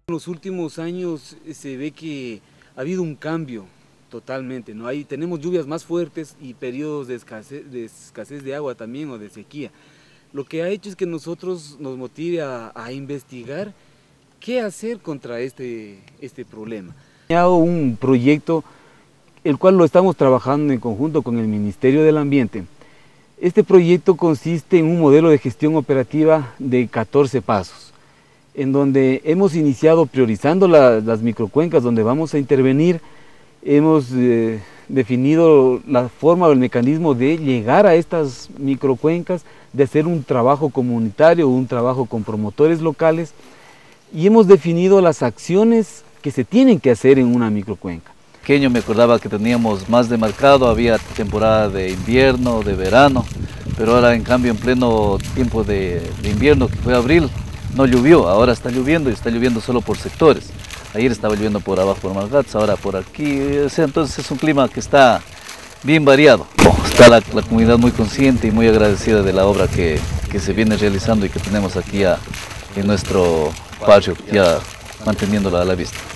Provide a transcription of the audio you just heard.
En los últimos años se ve que ha habido un cambio totalmente, ¿no? Tenemos lluvias más fuertes y periodos de escasez de agua también o de sequía. Lo que ha hecho es que nosotros nos motive a investigar qué hacer contra este problema. He dado un proyecto el cual lo estamos trabajando en conjunto con el Ministerio del Ambiente. Este proyecto consiste en un modelo de gestión operativa de 14 pasos, en donde hemos iniciado priorizando las microcuencas donde vamos a intervenir. Hemos definido la forma o el mecanismo de llegar a estas microcuencas, de hacer un trabajo comunitario, un trabajo con promotores locales, y hemos definido las acciones que se tienen que hacer en una microcuenca. Pequeño me acordaba que teníamos más demarcado, había temporada de invierno, de verano, pero ahora en cambio en pleno tiempo de invierno, que fue abril, no llovió, ahora está lloviendo y está lloviendo solo por sectores. Ayer estaba lloviendo por abajo por Malgats, ahora por aquí, o sea, entonces es un clima que está bien variado. Está la comunidad muy consciente y muy agradecida de la obra que se viene realizando y que tenemos aquí en nuestro patio, ya manteniéndola a la vista.